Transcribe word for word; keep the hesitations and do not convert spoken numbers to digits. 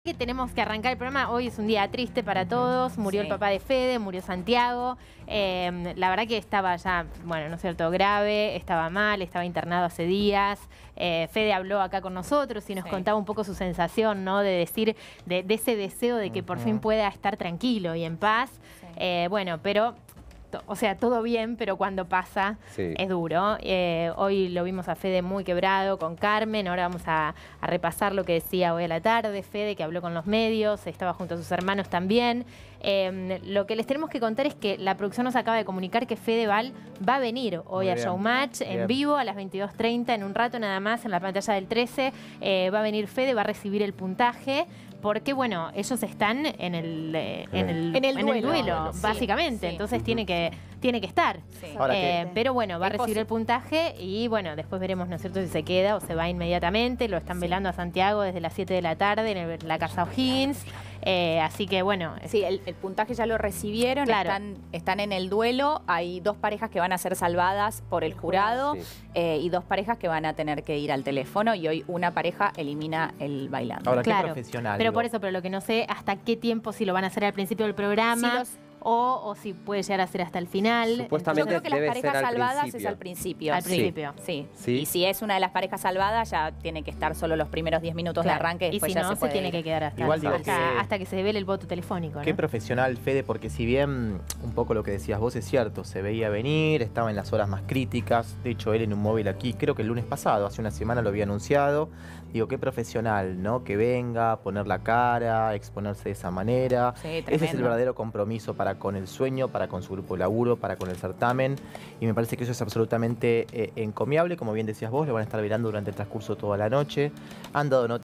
Que tenemos que arrancar el programa. Hoy es un día triste para todos. Murió Sí. el papá de Fede, murió Santiago. Eh, la verdad que estaba ya, bueno, no es cierto, grave, estaba mal, estaba internado hace días. Eh, Fede habló acá con nosotros y nos Sí. contaba un poco su sensación, ¿no? De decir, de, de ese deseo de que uh-huh. por fin pueda estar tranquilo y en paz. Sí. Eh, bueno, pero... O sea, todo bien, pero cuando pasa sí. es duro. Eh, hoy lo vimos a Fede muy quebrado con Carmen. Ahora vamos a, a repasar lo que decía hoy a la tarde. Fede, que habló con los medios, estaba junto a sus hermanos también. Eh, lo que les tenemos que contar es que la producción nos acaba de comunicar que Fede Val va a venir hoy muy a bien. Showmatch en bien. vivo a las veintidós treinta, en un rato nada más, en la pantalla del trece. Eh, va a venir Fede, va a recibir el puntaje. Porque, bueno, ellos están en el, eh, en el, en el en duelo, el duelo bueno, básicamente. Sí, Entonces sí. tiene que, tiene que estar. Sí. Eh, pero bueno, va a recibir el puntaje y, bueno, después veremos, ¿no es cierto?, si se queda o se va inmediatamente. Lo están sí. velando a Santiago desde las siete de la tarde en el, la Casa O'Higgins. Eh, así que, bueno... Sí, el, el puntaje ya lo recibieron, claro. están, están en el duelo. Hay dos parejas que van a ser salvadas por el jurado sí. eh, y dos parejas que van a tener que ir al teléfono y hoy una pareja elimina el bailando. Ahora, claro. qué profesional. Pero digo. por eso, pero lo que no sé, hasta qué tiempo, si lo van a hacer al principio del programa... Si los... O, o si puede llegar a ser hasta el final. Supuestamente Yo creo que las debe parejas ser al salvadas principio. es al principio. Al sí. principio. Sí. sí. Y si es una de las parejas salvadas, ya tiene que estar solo los primeros diez minutos claro. de arranque. Y después si ya no, se, se puede tiene ir. que quedar hasta, Igual digo hasta, que, hasta que se devele el voto telefónico, ¿no? Qué profesional, Fede, porque si bien un poco lo que decías vos es cierto, se veía venir, estaba en las horas más críticas. De hecho, él en un móvil aquí, creo que el lunes pasado, hace una semana lo había anunciado. Digo, qué profesional, ¿no? Que venga, poner la cara, exponerse de esa manera. Sí, ese es el verdadero compromiso para con el sueño, para con su grupo de laburo, para con el certamen. Y me parece que eso es absolutamente eh, encomiable. Como bien decías vos, lo van a estar velando durante el transcurso toda la noche. Han dado noticias.